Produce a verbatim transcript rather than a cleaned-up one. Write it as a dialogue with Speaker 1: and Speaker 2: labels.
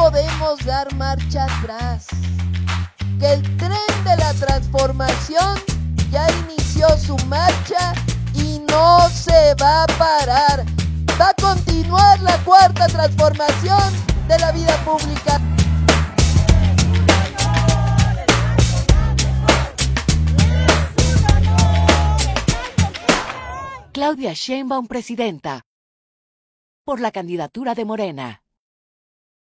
Speaker 1: podemos dar marcha atrás, que el tren de la transformación ya inició su marcha y no se va a parar. Va a continuar la cuarta transformación de la vida pública.
Speaker 2: Claudia Sheinbaum, presidenta, por la candidatura de Morena.